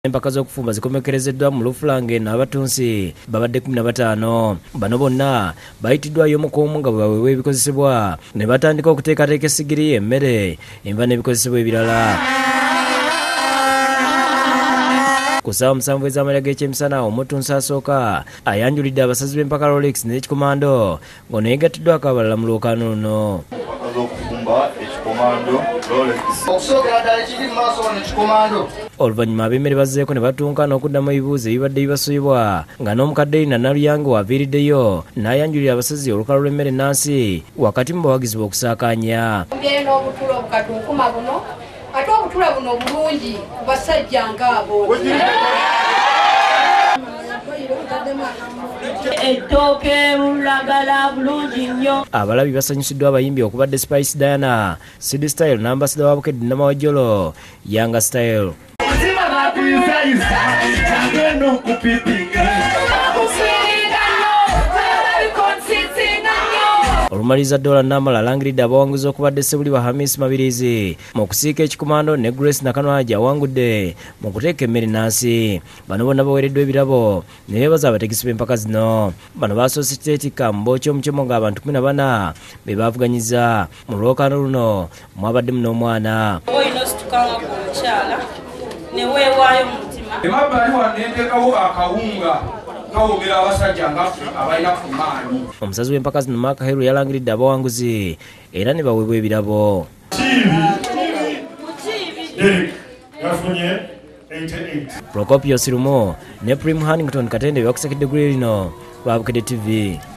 Empaka z'okufumba zikomekerezeddwa mu Lufulange n'abatunsi babadde 15. Bano bonna bayitiddwayo mu koomu nga bwe baweebwa ebikozesebwa ne batandika okuteekateeka essigiri, emmere, enva n'ebikozesebwa ebirala. Ku ssaawa 7 ez'amalya g'ekyemisana omutunsi asooka ayanjulidde abasazi b'empaka Rolex n'ekikomando ng'oneegattiddwako abalala mu lwokaano luno. Oluvannyuma ab'emmere bazzeeko ne batuuka n'okuddamu ebibuuzo ebibadde bibasubibwa nga n'omukadde Naluyange w'aviiriddeyo n'ayanjulira abasazi olukalala lw'emmere ennansi wakati mu bawagizi b'okusaakaanya. Ate obutula buno bulungi ku basajja ng'abo. Abalabi basanyusiddwa abayimbi okubadde Spice Diana, Sid Style n'ambasada wa Bukedde Namawajjolo, Yanga Style. Olumaliriza Dola Namala alangiridde abawanguzi okubadde Sebuli wa Hamis Mabirizi mu kusiika ekikomando ne Grace Nakanwaja awangudde mu kuteeka emmere nnansi. Bano bonna baweereddwa ebirabo ne beebaza abategesi b'empaka zino. Bano baasoose kiteetikka mu bookya omukyemo ng'abantu 14 be baavuganyiza. Mu lwokaano luno mwabaddemu n'omwana. Olinaositukanga ku mukyala ne weewaayo mu mutima. Emabbali wano ne nteekawo akawunga. Omusazi w'empaka zino Mark Heru yalangiridde abawanguzi era ne baweebwa ebirabo. Procopio Sirumo ne Prim Hannington Katende byakusakidde guli lino ba Bukedde TV.